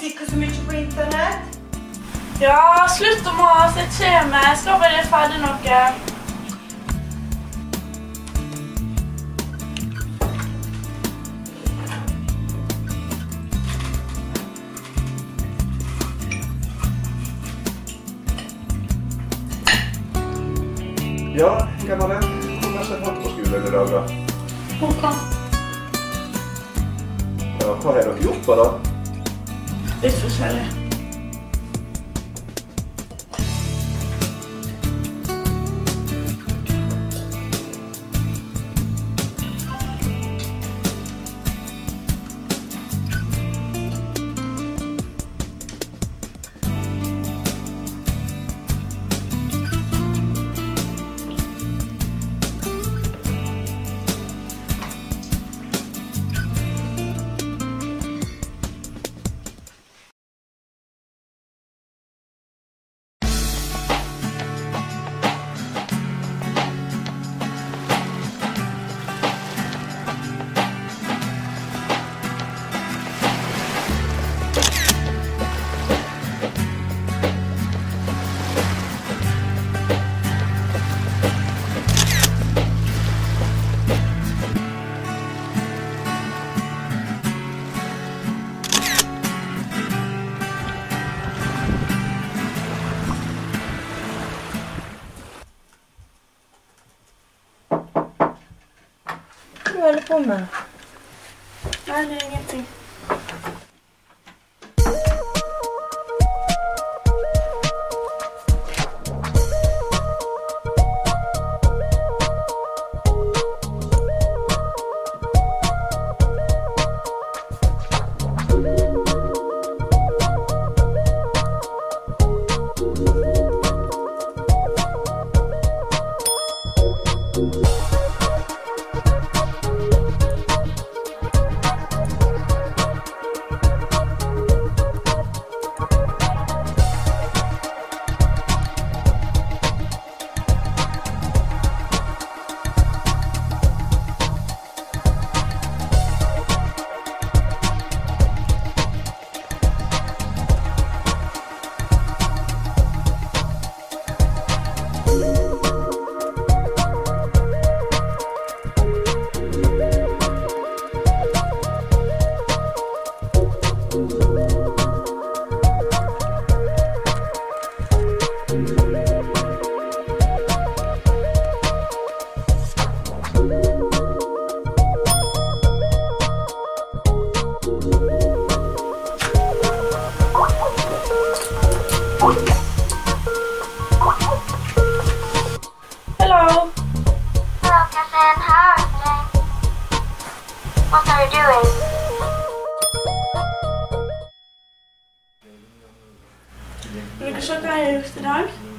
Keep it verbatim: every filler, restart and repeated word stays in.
sikker så mye på internett? Ja, slutt å mase, jeg kommer. Jeg skal bare ferdig noe. Ja, hvem var det? Hvor har jeg hatt på skolen i dag da? Håkon. Ja, hva har dere gjort på da? Litt forskjellig. Hva holder du på med? Nei, det er ingenting. Hello. Hello, Catherine. How are you doing? What are you doing? Vil dere se hva jeg har gjort i dag?